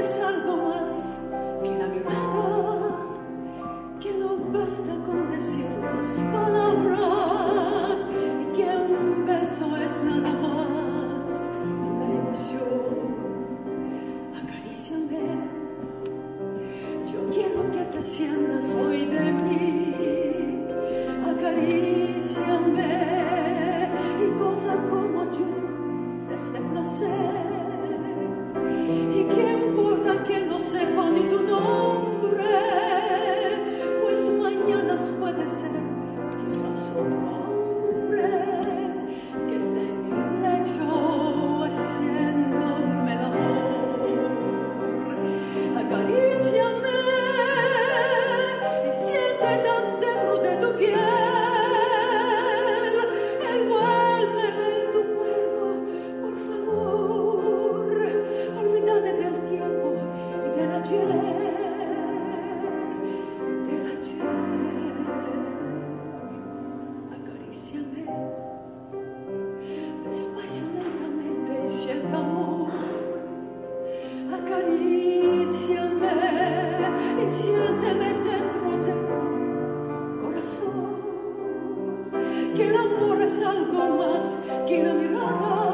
es algo más que una mirada, que no basta con decir las palabras, y que un beso es nada más la ilusión. Acaríciame, yo quiero que te sientas hoy de mí. Acaríciame y goza como yo de este placer. ¿Y qué importa que no sepa ni tu nombre? Pues mañana puede ser quizás otro hombre que esté en mi lecho haciéndome el amor. Acaríciame y siéntete dentro de tu piel. Envuélveme en tu cuerpo, por favor. Olvídate del tiempo y del ayer. Acaríciame despacio, lentamente y siente amor. Acaríciame y siénteme dentro de tu corazón. Que el amor es algo más que una mirada.